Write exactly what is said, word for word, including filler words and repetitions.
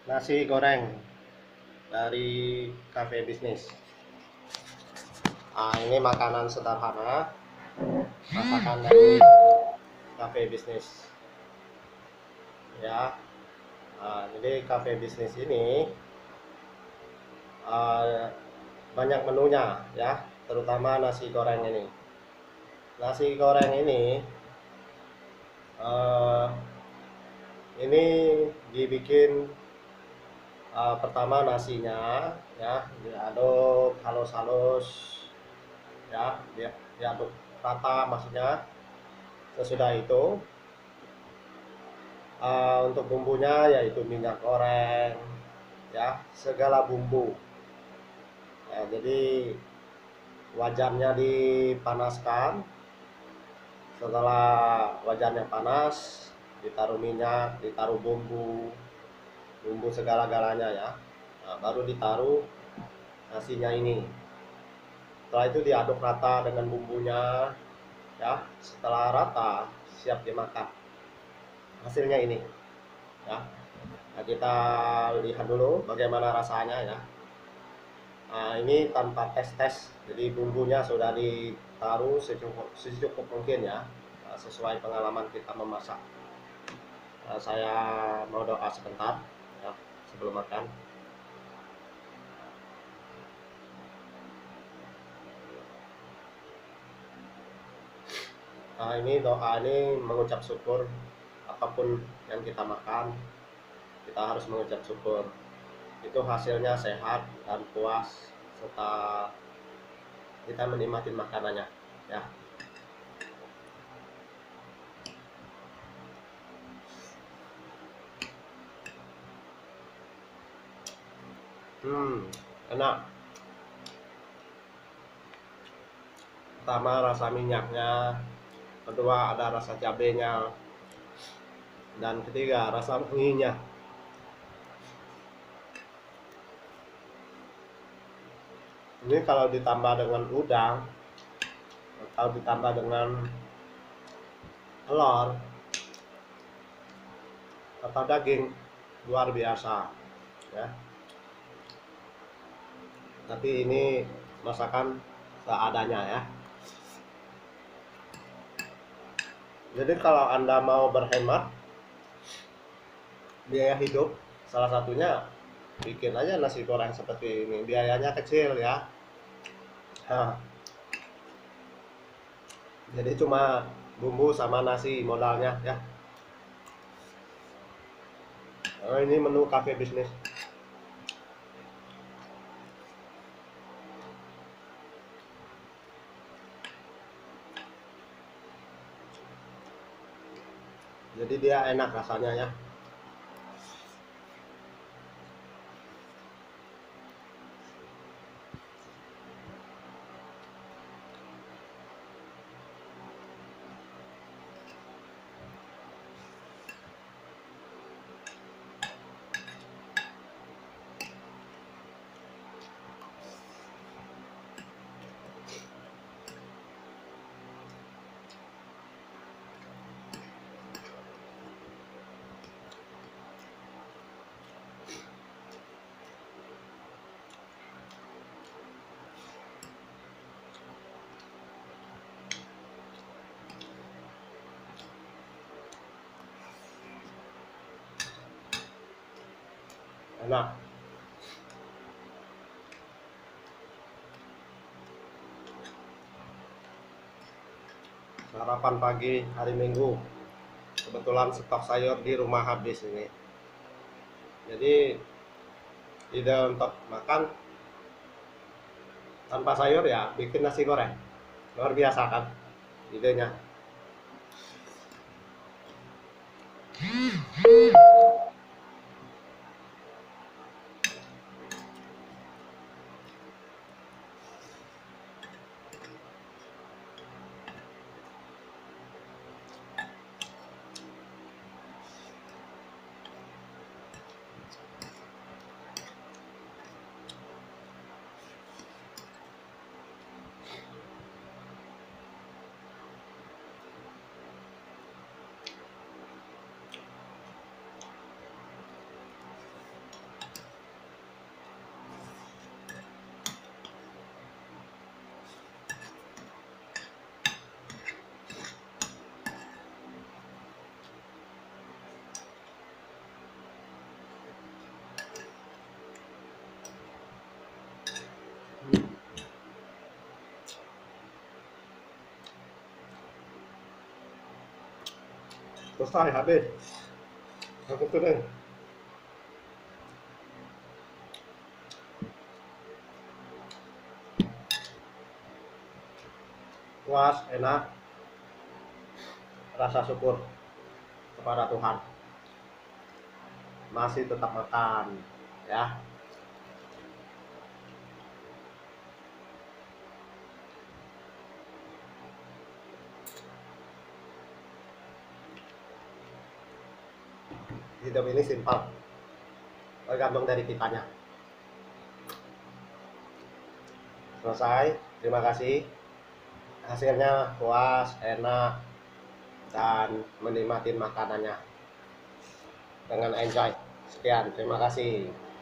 Nasi goreng dari Cafe Bisnis. Nah, ini makanan sederhana, masakan dari Cafe Bisnis. Ya, nah, jadi Cafe Bisnis ini uh, banyak menunya, ya, terutama nasi goreng ini. Nasi goreng ini, uh, ini dibikin uh, pertama nasinya, ya, diaduk halus-halus, ya, dia diaduk rata maksudnya. Sesudah itu uh, untuk bumbunya yaitu minyak goreng, ya, segala bumbu, ya, jadi wajannya dipanaskan. Setelah wajannya panas, ditaruh minyak, ditaruh bumbu bumbu segala-galanya, ya. Nah, baru ditaruh nasinya ini. Setelah itu diaduk rata dengan bumbunya, ya. Setelah rata, siap dimakan. Hasilnya ini, ya. Nah, kita lihat dulu bagaimana rasanya, ya. Nah, ini tanpa tes-tes, jadi bumbunya sudah ditaruh secukup, secukup mungkin, ya. Nah, sesuai pengalaman kita memasak. Nah, saya mau doa sebentar, ya, sebelum makan. Nah, ini doa ini mengucap syukur apapun yang kita makan, kita harus mengucap syukur. Itu hasilnya sehat dan puas, serta kita menikmati makanannya, ya. Hmm, enak. Pertama rasa minyaknya, kedua ada rasa cabenya, dan ketiga rasa wanginya. Ini kalau ditambah dengan udang atau ditambah dengan telur atau daging, luar biasa, ya. Tapi ini masakan seadanya, ya. Jadi kalau Anda mau berhemat biaya hidup, salah satunya bikin aja nasi goreng seperti ini. Biayanya kecil, ya. Nah, jadi cuma bumbu sama nasi modalnya, ya. Nah, ini menu Cafe Bisnis. Jadi dia enak rasanya, ya. Enak. Sarapan pagi hari Minggu. Kebetulan stok sayur di rumah habis ini. Jadi ide untuk makan tanpa sayur, ya, bikin nasi goreng. Luar biasa kan idenya. Selesai, habis. Aku kering. Puas, enak. Rasa syukur kepada Tuhan. Masih tetap makan, ya. Hidup ini simpel, tergantung dari kitanya. Selesai, terima kasih. Hasilnya puas, enak, dan menikmati makanannya dengan enjoy. Sekian, terima kasih.